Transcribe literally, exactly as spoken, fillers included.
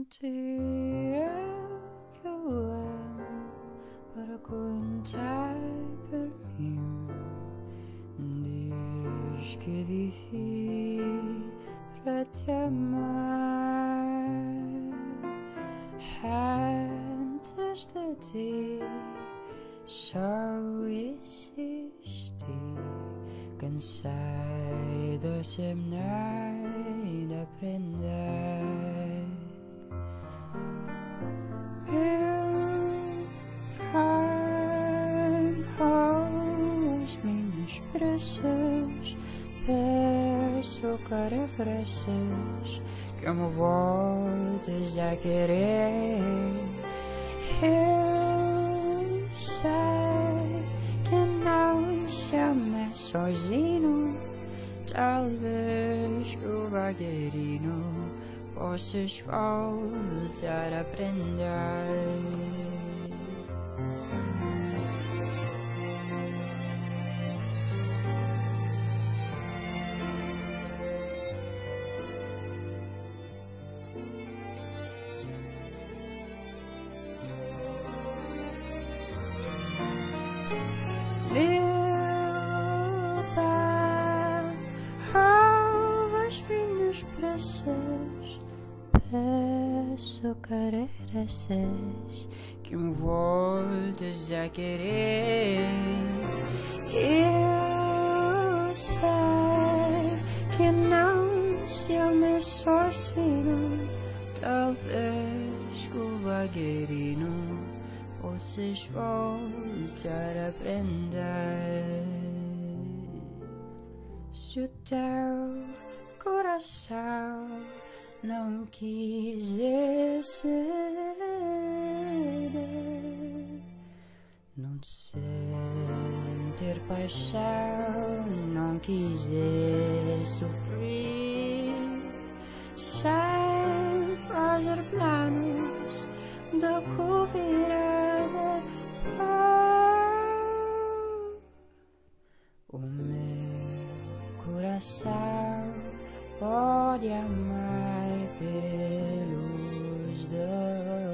dia que eu amo para contar por mim. Diz que vivi para te amar. Antes de ti só existi. Cansei de semear e de aprender. Meu reino, as minhas pressas, peço que regresses, que me voltes a querer. Eu sei que não se ama sozinho, talvez o vagueirino possas voltar a aprender. Meu pai, as minhas pressas, peço que regresses, que me voltes a querer. Eu sei que não se ama sozinho, talvez com o vagueirino possas voltar a aprender. Se o teu coração não quiser ceder, não sentir paixão, não quiser sofrer, sem fazer planos da virada, o meu coração pode amar pelos dois.